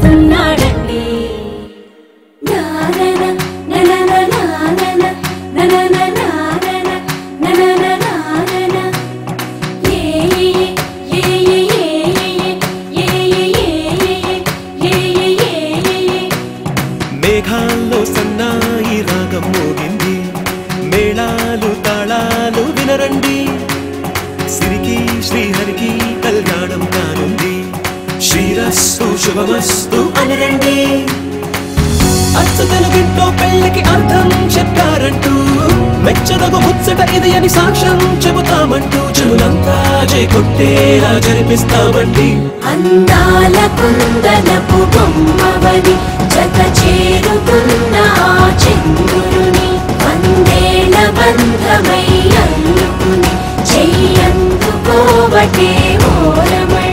వస్తున్నాడండి మేఘాల్లో సన్నాయి రాగం మోగింది మేళాలు తాళాలు వినరండి సిరికి శ్రీహరికి కళ్యాణం కానుంది శ్రీరస్తు శుభమస్తు అనరండి అచ్చు తెలుగింట్లో పెళ్లికి అర్థం చెప్పారంటూ మెచ్చదగు ముచ్చట ఇది అని సాక్ష్యం చెబుతామంటూ జనులంతా జై కొట్టేలా జరిపిస్తామండి అందాల కుందనపు బొమ్మవని జత చేరుకున్న ఆ చంద్రుని వందేళ్ల బంధమై అల్లుకుని చెయ్యందుకోవటే ఓరమణి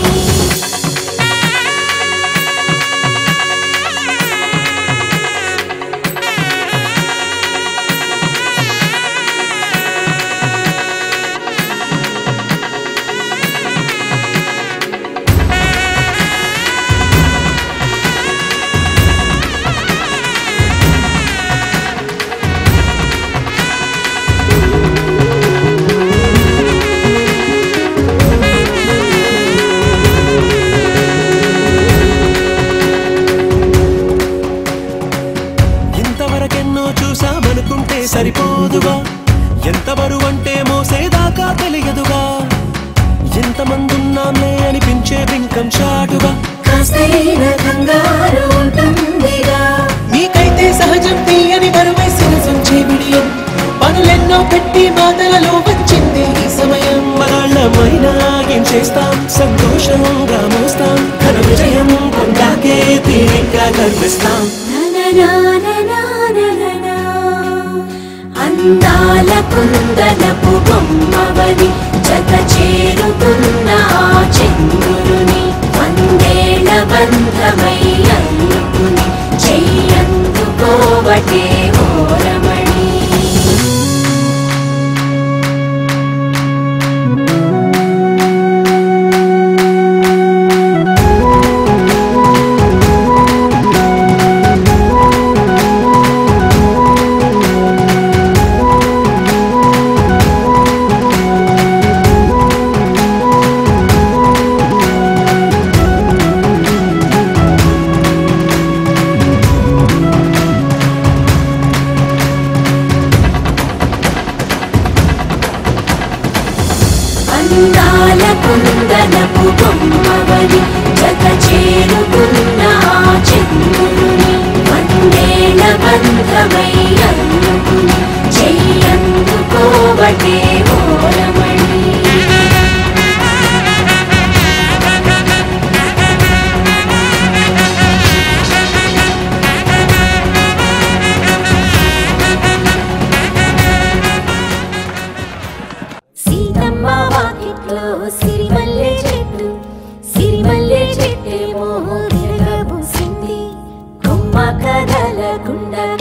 చూసామనుకుంటే సరిపోదుగా ఎంత బరువంటే మోసేదాకా తెలియదుగా ఎంతమందున్నామే అనిపించే బింకం చాటుగా నీకైతే సహజం తీయని బరువై సిరసొంచే విడియం పనులెన్నో పెట్టి మాటలలో వచ్చింది ఈ సమయం మనాళ్ళమైనా ఏం చేస్తాం సంతోషంగా మోస్తాం ఘన విజయం కొండాకే తీరిగ్గా కనిపిస్తాం అందాల కుందనపు బొమ్మవని జత చేరుకున్న ఆ చంద్రుని వందేళ్ల బంధమై అల్లుకుని చెయ్యందుకోవటే ఓరమణి అందాల కుందనపు బొమ్మవని జత చేరుకున్న ఆ చంద్రుని వందేళ్ల బంధమై అల్లుకుని చెయ్యందుకోవటే ఓరమణి సిరిమల్లె చెట్టేమో తిరగబూసింది కొమ్మ కదలకుండా